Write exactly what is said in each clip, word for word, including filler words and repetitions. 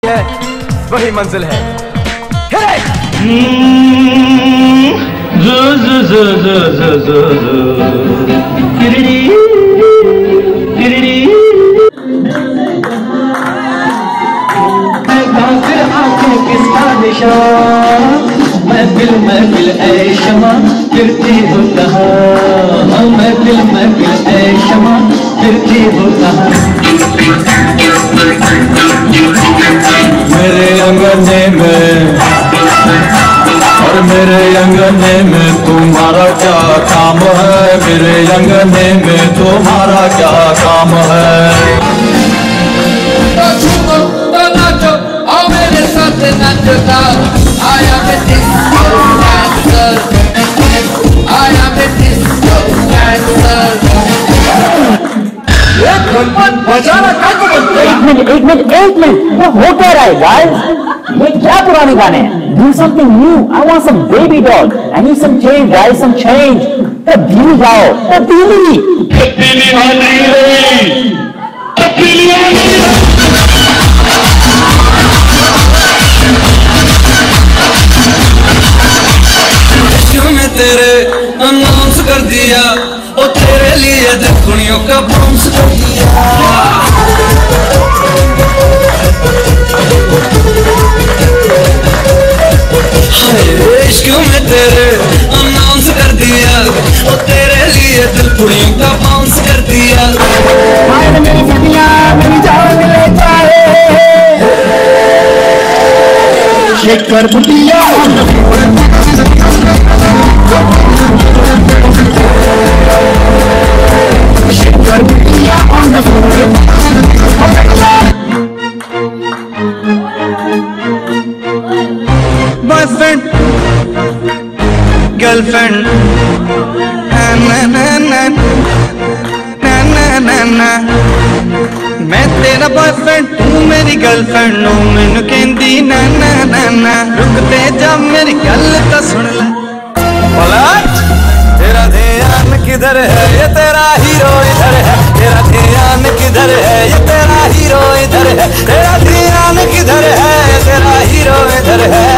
है वही मंजिल है। किसका निशान महफिल महफिल ऐ शमा फिरती हो कहाँ, महफिल महफिल ऐ शमा फिरती हो कहाँ। मेरे अंगने में और मेरे अंगने में तुम्हारा क्या काम है, मेरे अंगने में तुम्हारा क्या काम है। I am a disco dancer. I am a disco dancer. एक मिनट एक मिनट एक मिनट एक मिनट वो हो क्या रहा है गाइस? ये क्या पुराने गाने हैं? Do something new. I want some baby doll. I need some change guys, some change. तब्दीली जाओ, तब्दीली तब्दीली आनी है, तब्दीली आनी है। तेरे अनाउंस कर दिया और तेरे लिए दुनिया का बाउंस कर दिया। इश्क में तेरे अनाउंस कर दिया और तेरे लिए दिल कुड़ियों का बाउंस कर दिया। मेरी सदियां मेरी जान ले जाए Shekhar Bhutia on the floor. Boyfriend, girlfriend, na na na na na na na. मैं तेरा बॉयफ्रेंड तू मेरी गर्लफ्रेंड नो मैनू कहंदी ना ना ना ना। रुकते जा मेरी गल तो सुन ले। तेरा ध्यान किधर है ये तेरा हीरो इधर है, तेरा ध्यान किधर है ये तेरा हीरो इधर है, तेरा ध्यान किधर है तेरा हीरो इधर है।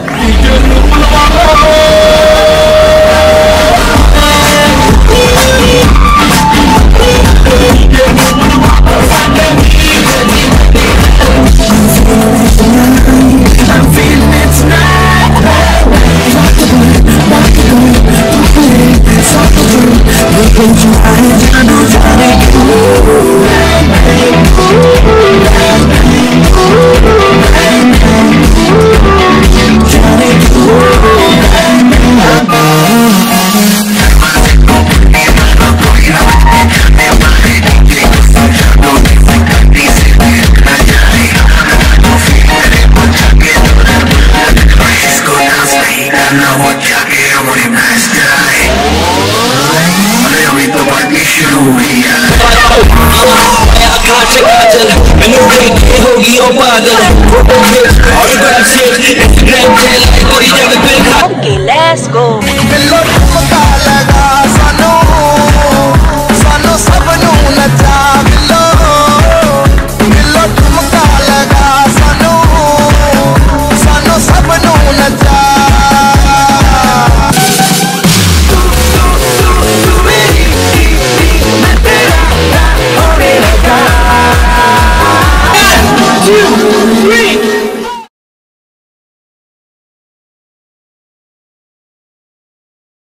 होगी ओ पागल और let's go।